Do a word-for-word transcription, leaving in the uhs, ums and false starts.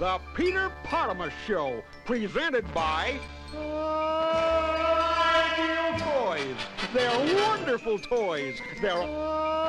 The Peter Potamus Show, presented by IIIIIIIIdeal Toys. They're wonderful toys. They're